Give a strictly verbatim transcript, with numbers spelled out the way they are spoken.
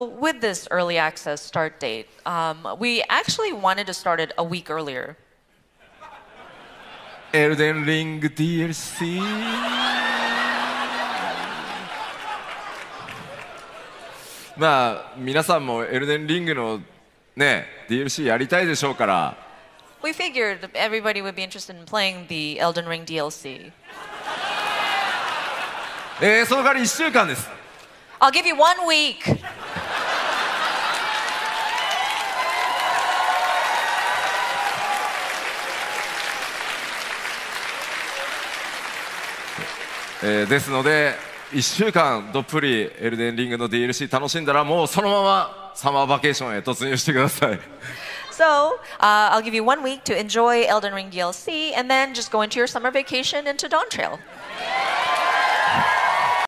with this early access start date, um, we actually wanted to start it a week earlier. Elden Ring ディーエルシー まあ皆さんもエルデンリングのね ディーエルシー やりたいでしょうから。 We figured everybody would be interested in playing the Elden Ring ディーエルシー. えー、その代わりいっしゅうかんです。 I'll give you one week. えー、ですのでいっしゅうかんどっぷりエルデンリングの ディーエルシー 楽しんだらもうそのままサマーバケーションへ突入してください。 So, uh, I'll give you one week to enjoy Elden Ring ディーエルシーand then just go into your summer vacation into Dawn Trail.